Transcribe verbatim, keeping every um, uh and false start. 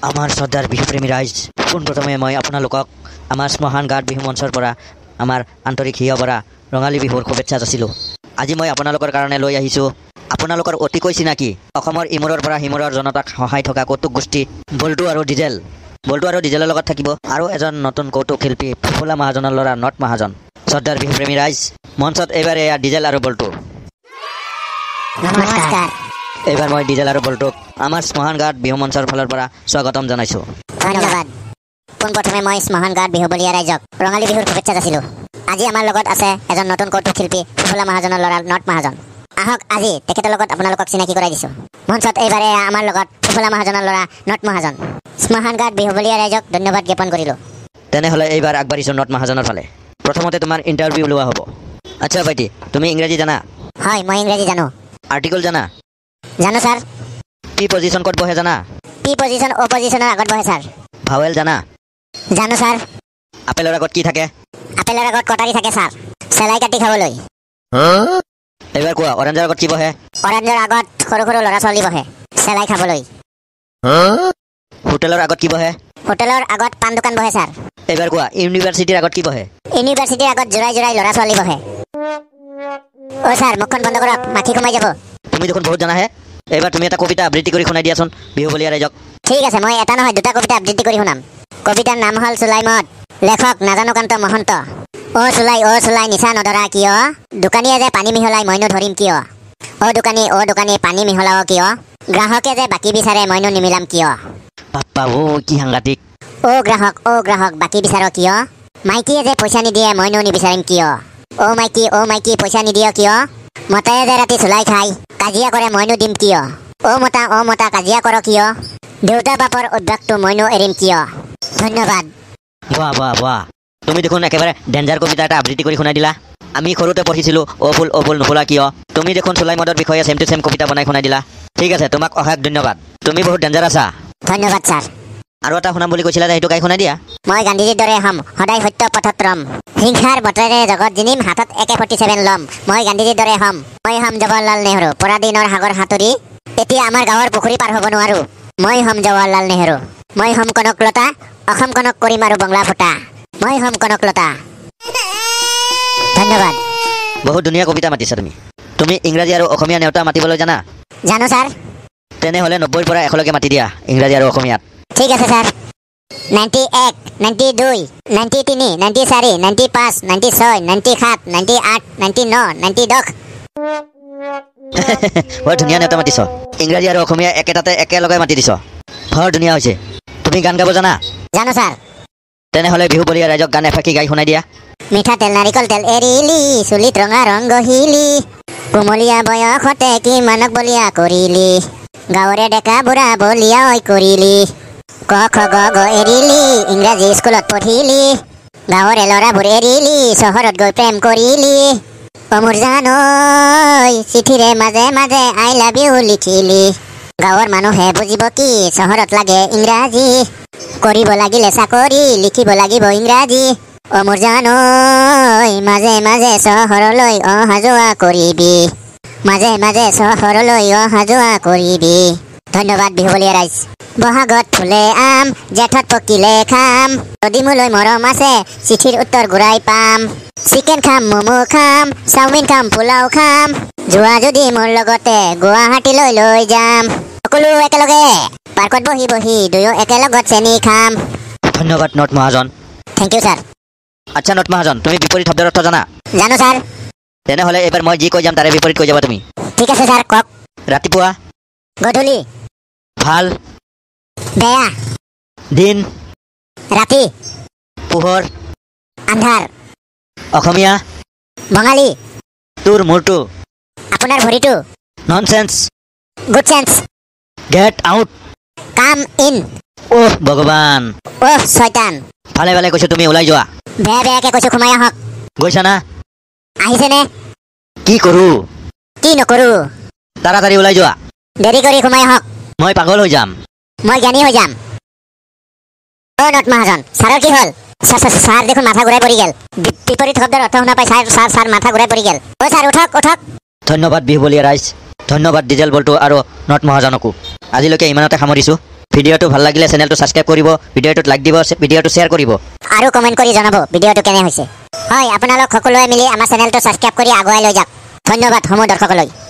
আমাৰ শ্ৰদ্ধাৰ বিহুপ্ৰেমী ৰাইজ, পোনপ্ৰথমে মই আপোনালোকক আমাৰ শ্মশান ঘাট বিহু মঞ্চৰ পৰা আমাৰ আন্তৰিক হিয় ভৰা ৰঙালী বিহুৰ শুভেচ্ছা যাচিলোঁ। আজি মই আপোনালোকৰ কাৰণে লৈ আহিছোঁ আপোনালোকৰ অতিকৈ চিনাকি অসমৰ ইমূৰৰ পৰা সিমূৰৰ জনতাক সহায় থকা কৌতুক গোষ্ঠী বল্টু আৰু ডিজেল। বল্টু আৰু ডিজেলৰ লগত থাকিব আৰু এজন নতুন কৌতুক শিল্পী ভেবলা মহাজনৰ ল'ৰা নট মহাজন। শ্ৰদ্ধাৰ বিহুপ্ৰেমী ৰাইজ, মঞ্চত এইবাৰ এয়া ডিজেল আৰু বল্টু। নমস্কাৰ। এইবাৰ মই ডিজেল আৰু বল্টুক আমাৰ শ্মশান ঘাট বিহু মঞ্চৰ ফালৰ পৰা স্বাগতম জনাইছোঁ। ধন্যবাদ। পোনপ্ৰথমে মই শ্মশান ঘাট বিহুবলীয়া ৰাইজক ৰঙালী বিহুৰ শুভেচ্ছা যাচিলোঁ। আজি আমাৰ লগত আছে এজন নতুন কৌতুক শিল্পী ভেবলা মহাজনৰ ল'ৰা নট মহাজন। আহক আজি তেখেতৰ লগত আপোনালোকক চিনাকি কৰাই দিছোঁ। মঞ্চত এইবাৰে আমাৰ লগত ভেবলা মহাজনৰ ল'ৰা নট মহাজন। শ্মশান ঘাট বিহুবলীয়া ৰাইজক ধন্যবাদ জ্ঞাপন কৰিলোঁ। তেনেহ'লে এইবাৰ আগবাঢ়িছোঁ নট মহাজনৰ ফালে। প্ৰথমতে তোমাৰ ইণ্টাৰভিউ লোৱা হ'ব। আচ্ছা ভাইটি, তুমি ইংৰাজী জানা? হয়, মই ইংৰাজী জানো। আৰ্টিকল জানা? জানো ছাৰ। পি পজিশ্যন ক'ত বহে জানা? পি পজিশ্যন অ' পজিশ্যনৰ আগত বহে ছাৰ। ভাৱেল জানা? জানো ছাৰ। আপেলৰ আগত কি থাকে? আপেলৰ আগত কটাৰী থাকে ছাৰ, চেলাই কাটি খাবলৈ। এইবাৰ কোৱা, অৰেঞ্জৰ আগত কি বহে? অৰেঞ্জৰ আগত সৰু সৰু ল'ৰা ছোৱালী বহে, চেলাই খাবলৈ। হোটেলৰ আগত কি বহে? হোটেলৰ আগত পাণ দোকান বহে ছাৰ। এইবাৰ কোৱা, ইউনিভাৰ্চিটিৰ আগত কি বহে? ইউনিভাৰ্চিটিৰ আগত জোৰাই জোৰাই ল'ৰা ছোৱালী বহে। অ' ছাৰ, মুখখন বন্ধ কৰক, মাখি সোমাই যাব। তুমি দেখোন বহুত জানাহে। এইবাৰ তুমি এটা কবিতা আবৃত্তি কৰি শুনাই দিয়াচোন বিহুবলীয়া ৰাইজক। ঠিক আছে, মই এটা নহয় দুটা কবিতা আবৃত্তি কৰি শুনাম। কবিতাৰ নাম হ'ল চুলাই মদ, লেখক নাজানুকান্ত মহন্ত। অ' চুলাই অ' চুলাই নিচা নধৰা কিয়? দোকানীয়ে যে পানী মিহলাই মইনো ধৰিম কিয়? অ' দোকানী অ' দোকানী পানী মিহলাও কিয়? গ্ৰাহকে যে বাকী বিচাৰে মইনো নিমিলাম কিয়? বাপ্পা অ' কি সাংঘাতিক। অ' গ্ৰাহক অ' গ্ৰাহক বাকী বিচাৰ কিয়? মাইকীয়ে যে পইচা নিদিয়ে মইনো নিবিচাৰিম কিয়? অ' মাইকী অ' মাইকী পইচা নিদিয় কিয়? মতায়ে যে ৰাতি চুলাই খাই কাজিয়া কৰে মইনো দিম কিয়? অ' মতা অ' মতা কাজিয়া কৰ কিয়? দেউতা বাপৰ অভ্যাসটো মইনো এৰিম কিয়? ধন্যবাদ। বাহ বাহ বাহ, তুমি দেখোন একেবাৰে ডেঞ্জাৰ কবিতা এটা আবৃত্তি কৰি শুনাই দিলা। আমি সৰুতে পঢ়িছিলোঁ অ' ফুল অ' ফুল নুফুলা কিয়। তুমি দেখোন চুলাই মদৰ বিষয়ে চেম টু চেম কবিতা বনাই শুনাই দিলা। ঠিক আছে, তোমাক অশেষ ধন্যবাদ। তুমি বহুত ডেঞ্জাৰ আছা। ধন্যবাদ ছাৰ। আৰু এটা শুনাম বুলি কৈছিলা যে সেইটো গাই শুনাই দিয়া। মই গান্ধীজীৰ দৰে হ'ম, সদায় সত্য পথত ৰম। হিংসাৰ বতৰেৰে জগত জিনিম, হাতত একে ফৰ্টি ছেভেন ল'ম। মই গান্ধীজীৰ দৰে হ'ম, মই হ'ম জৱাহৰলাল নেহৰু। পৰা দিনৰ সাগৰ সাঁতুৰি এতিয়া আমাৰ গাঁৱৰ পুখুৰী পাৰ হ'ব নোৱাৰো। মই হ'ম জৱাহৰলাল নেহৰু। মই হ'ম কনকলতা, অসমখনক কৰিম আৰু বংলা ফুটা। মই হ'ম কনকলতা। ধন্যবাদ। বহুত ধুনীয়া কবিতা মাতিছা তুমি। তুমি ইংৰাজী আৰু অসমীয়া নেওতা মাতিবলৈ জানা? জানো ছাৰ। তেনেহ'লে নব্বৈৰ পৰা এশলৈকে মাতি দিয়া ইংৰাজী আৰু অসমীয়াত। ঠিক আছে ছাৰ। নাইণ্টি এক, নাইণ্টি দুই, নাইণ্টি তিনি, নাইণ্টি চাৰি, নাইণ্টি পাঁচ, নাইণ্টি ছয়, নাইণ্টি সাত, নাইণ্টি আঠ, নাইণ্টি ন, নাইণ্টি দহ। বৰ ধুনীয়া নেওতা মাতিছ। ইংৰাজী আৰু অসমীয়া একেটাতে একেলগে মাতি দিছ। বৰ ধুনীয়া হৈছে। তুমি গান গাব জানা? জানো ছাৰ। তেনেহ'লে বিহুবলীয়া ৰাইজক গান এফাকি গাই শুনাই দিয়া। মিঠাতেল নাৰিকল তেল এৰিলি, চুলিত ৰঙা ৰং গহিলি, কুমলীয়া বয়সতে কিমানক বলিয়া কৰিলি, গাঁৱৰে ডেকা বুঢ়া বলিয়া ঐ কৰিলি, ক খ গ গ এৰিলি, ইংৰাজী স্কুলত পঢ়িলি, গাঁৱৰে ল'ৰাবোৰ এৰিলি, চহৰত গৈ প্ৰেম কৰিলি, অ মোৰ জান ঐ চিঠিৰে মাজে মাজে আই লাভ ইউ লিখিলি, গাঁৱৰ মানুহে বুজিব কি চহৰত লাগে ইংৰাজী, কৰিব লাগিলে চাকৰি লিখিব লাগিব ইংৰাজী, অ মোৰ জান ঐ মাজে মাজে চহৰলৈ অহা যোৱা কৰিবি, মাজে মাজে চহৰলৈ অহা যোৱা কৰিবি। ধন্যবাদ বিহুবলীয়া ৰাইজ। বহাগত ফুলে আম, জেঠত পকিলে খাম, যদি মোলৈ মৰম আছে চিঠিৰ উত্তৰ ঘূৰাই পাম, চিকেন খাম ম'ম' খাম, চাওমিন খাম পোলাও খাম, যোৱা যদি মোৰ লগতে গুৱাহাটীলৈ লৈ যাম, সকলো একেলগে পাৰ্কত বহি বহি দুয়ো একেলগত চেনি খাম। ধন্যবাদ Nat Mahajan. Thank you sir. আচ্ছা নট মহাজন, তুমি বিপৰীত শব্দৰ অৰ্থ জানা? জানো ছাৰ। তেনেহ'লে এইবাৰ মই যি কৈ যাম তাৰে বিপৰীত কৈ যাবা তুমি। ঠিক আছে ছাৰ, কওক। ৰাতিপুৱা, গধূলি, ভাল, বেয়া, দিন, ৰাতি, পোহৰ, আন্ধাৰ, অসমীয়া, বঙালী, তোৰ মোৰটো, আপোনাৰ ভৰিটো, nonsense, good sense, get out, come in, অহ ভগৱান, অহ ছয়তান, ভালে ভালে কৈছো, তুমি ওলাই যোৱা। বেয়া বেয়াকে কৈছো, সোমাই আহক। গৈছা না? আহিছেনে? কি কৰো? কি নকৰো? তাড়াতাড়ি ওলাই যোৱা। দেৰি কৰি সোমাই আহক। মই পাগল হৈ যাম। মই জ্ঞানী হৈ যাম। অ নট মহাজন, ছাৰৰ কি হ'ল? ছাৰ দেখোন মাথা ঘূৰাই পৰি গেল। বিপৰীত শব্দৰ অৰ্থ শুনা পাই ছাৰ ছাৰ ছাৰ মাথা ঘূৰাই পৰি গেল। অ ছাৰ উঠক উঠক। ধন্যবাদ বিহুবলীয়া ৰাইজ, ধন্যবাদ ডিজেল বল্টু আৰু নট মহাজনকো। আজিলৈকে ইমানতে সামৰিছোঁ। ভিডিঅ'টো ভাল লাগিলে চেনেলটো ছাবস্ক্ৰাইব কৰিব, ভিডিঅ'টোত লাইক দিব, ভিডিঅ'টো শ্বেয়াৰ কৰিব আৰু কমেণ্ট কৰি জনাব ভিডিঅ'টো কেনে হৈছে। হয় আপোনালোক সকলোৱে মিলি আমাৰ চেনেলটো ছাবস্ক্ৰাইব কৰি আগুৱাই লৈ যাওক। ধন্যবাদ সমূহ দৰ্শকলৈ।